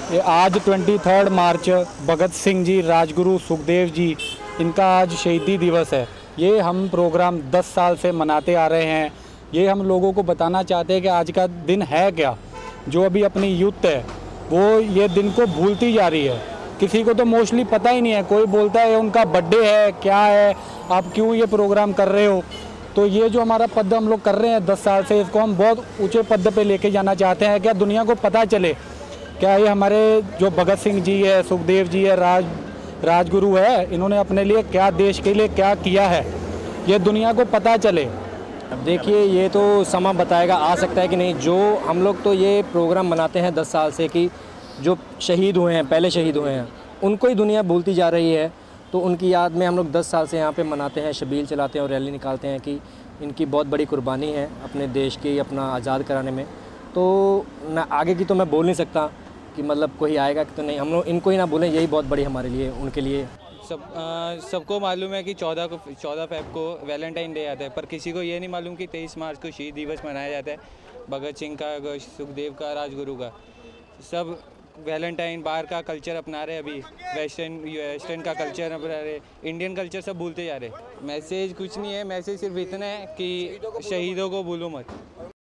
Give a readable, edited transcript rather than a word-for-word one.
ये आज 23 मार्च भगत सिंह जी, राजगुरु सुखदेव जी, इनका आज शहीदी दिवस है। ये हम प्रोग्राम 10 साल से मनाते आ रहे हैं। ये हम लोगों को बताना चाहते हैं कि आज का दिन है क्या। जो अभी अपनी यूथ है वो ये दिन को भूलती जा रही है। किसी को तो मोस्टली पता ही नहीं है। कोई बोलता है उनका बर्थडे है, क्या है, आप क्यों ये प्रोग्राम कर रहे हो। तो ये जो हमारा पद हम लोग कर रहे हैं 10 साल से, इसको हम बहुत ऊंचे पद पे लेके जाना चाहते हैं। क्या दुनिया को पता चले, क्या ये हमारे जो भगत सिंह जी है, सुखदेव जी है, राजगुरु है, इन्होंने अपने लिए क्या, देश के लिए क्या किया है, ये दुनिया को पता चले। अब देखिए, ये तो समा बताएगा, आ सकता है कि नहीं। जो हम लोग तो ये प्रोग्राम मनाते हैं 10 साल से कि जो शहीद हुए हैं, पहले शहीद हुए हैं, उनको ही दुनिया भूलती जा रही है। तो उनकी याद में हम लोग 10 साल से यहाँ पे मनाते हैं, शबील चलाते हैं और रैली निकालते हैं कि इनकी बहुत बड़ी कुर्बानी है अपने देश की, अपना आज़ाद कराने में। तो ना आगे की तो मैं बोल नहीं सकता कि मतलब कोई आएगा कि तो नहीं, हम लोग इनको ही ना बोलें, यही बहुत बड़ी हमारे लिए, उनके लिए। सबको मालूम है कि 14 फ़रवरी को वैलेंटाइन डे आता है, पर किसी को ये नहीं मालूम कि 23 मार्च को शहीद दिवस मनाया जाता है भगत सिंह का, सुखदेव का, राजगुरु का। सब वैलेंटाइन बाहर का कल्चर अपना रहे, अभी वेस्टर्न का कल्चर अपना रहे, इंडियन कल्चर सब भूलते जा रहे। मैसेज कुछ नहीं है, मैसेज सिर्फ इतना है कि शहीदों को भूलो मत।